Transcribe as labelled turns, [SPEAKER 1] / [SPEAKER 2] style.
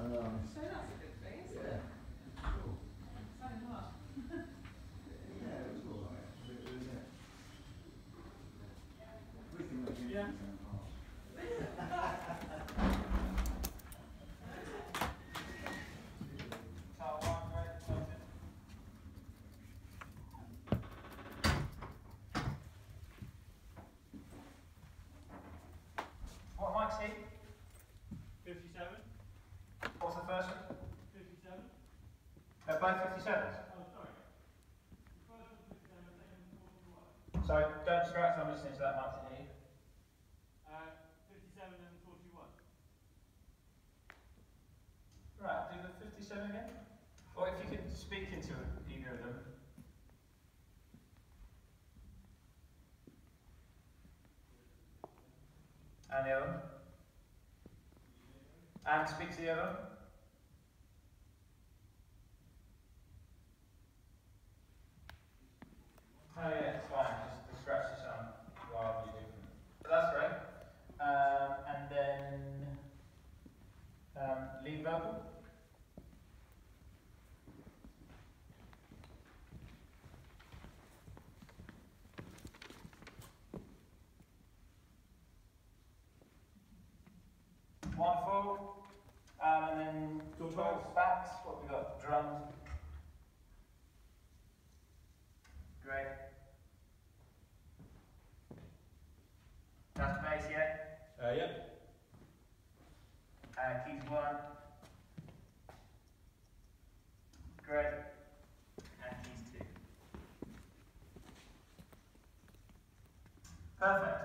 [SPEAKER 1] know.
[SPEAKER 2] So that's a good thing, isn't
[SPEAKER 1] Yeah.
[SPEAKER 2] it?
[SPEAKER 1] Cool.
[SPEAKER 2] So hard.
[SPEAKER 1] Yeah, it was cool. It was it. We can make it
[SPEAKER 3] Yeah.
[SPEAKER 4] What mic's he?
[SPEAKER 3] 57.
[SPEAKER 4] What's the first one?
[SPEAKER 3] 57.
[SPEAKER 4] They're both 57s.
[SPEAKER 3] Oh, sorry. The first one's 57, the second one's 41.
[SPEAKER 4] So don't distract, I'm listening to that mic to hear.
[SPEAKER 3] 57 and 41.
[SPEAKER 4] Right, do the 57 again. Or if you could speak into either of them. And the other one. And speak to the other one. Oh yeah, it's fine, just the scratches sound wildly different. But that's great. And then lead vocal. Wonderful. And then talks, backs, what we got? Drums. Great. That's bass, yeah?
[SPEAKER 3] Yep.
[SPEAKER 4] Keys 1. Great. And keys 2. Perfect.